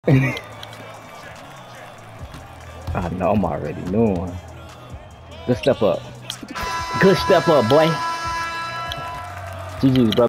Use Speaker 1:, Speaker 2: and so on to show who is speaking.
Speaker 1: I know I'm already knowing. Good step up. Good step up, boy. GG's, bro.